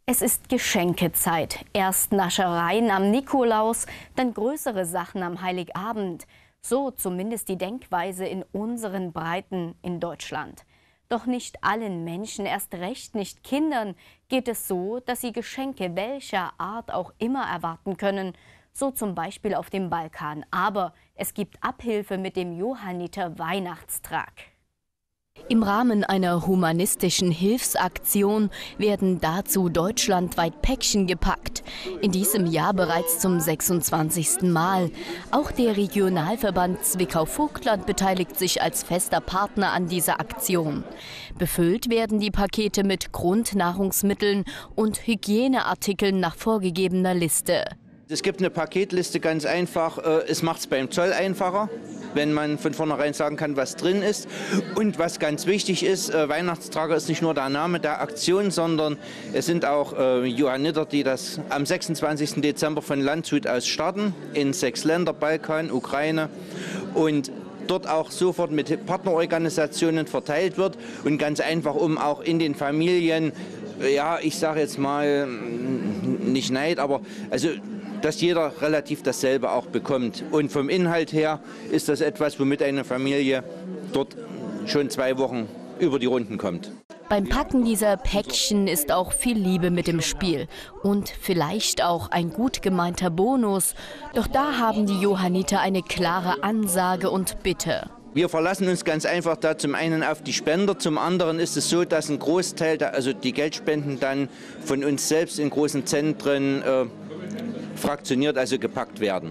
Es ist Geschenkezeit. Erst Naschereien am Nikolaus, dann größere Sachen am Heiligabend. So zumindest die Denkweise in unseren Breiten in Deutschland. Doch nicht allen Menschen, erst recht nicht Kindern, geht es so, dass sie Geschenke welcher Art auch immer erwarten können. So zum Beispiel auf dem Balkan. Aber es gibt Abhilfe mit dem Johanniter Weihnachtstrag. Im Rahmen einer humanistischen Hilfsaktion werden dazu deutschlandweit Päckchen gepackt. In diesem Jahr bereits zum 26. Mal. Auch der Regionalverband Zwickau-Vogtland beteiligt sich als fester Partner an dieser Aktion. Befüllt werden die Pakete mit Grundnahrungsmitteln und Hygieneartikeln nach vorgegebener Liste. Es gibt eine Paketliste, ganz einfach. Es macht es beim Zoll einfacher, wenn man von vornherein sagen kann, was drin ist. Und was ganz wichtig ist, Weihnachtstrager ist nicht nur der Name der Aktion, sondern es sind auch Johanniter, die das am 26. Dezember von Landshut aus starten, in 6 Länder, Balkan, Ukraine, und dort auch sofort mit Partnerorganisationen verteilt wird und ganz einfach, um auch in den Familien, ja, ich sage jetzt mal, nicht Neid, aber also dass jeder relativ dasselbe auch bekommt. Und vom Inhalt her ist das etwas, womit eine Familie dort schon 2 Wochen über die Runden kommt. Beim Packen dieser Päckchen ist auch viel Liebe mit im Spiel und vielleicht auch ein gut gemeinter Bonus. Doch da haben die Johanniter eine klare Ansage und Bitte. Wir verlassen uns ganz einfach da zum einen auf die Spender, zum anderen ist es so, dass ein Großteil, also die Geldspenden dann von uns selbst in großen Zentren fraktioniert, also gepackt werden.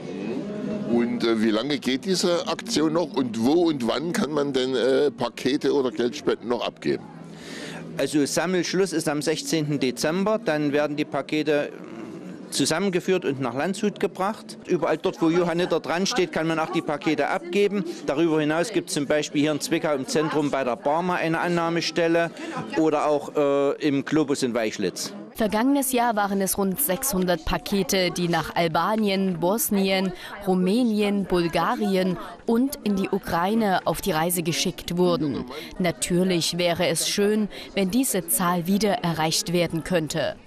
Und wie lange geht diese Aktion noch und wo und wann kann man denn Pakete oder Geldspenden noch abgeben? Also Sammelschluss ist am 16. Dezember, dann werden die Pakete zusammengeführt und nach Landshut gebracht. Überall dort, wo Johanniter dran steht, kann man auch die Pakete abgeben. Darüber hinaus gibt es zum Beispiel hier in Zwickau im Zentrum bei der Barmer eine Annahmestelle oder auch im Globus in Weischlitz. Vergangenes Jahr waren es rund 600 Pakete, die nach Albanien, Bosnien, Rumänien, Bulgarien und in die Ukraine auf die Reise geschickt wurden. Natürlich wäre es schön, wenn diese Zahl wieder erreicht werden könnte.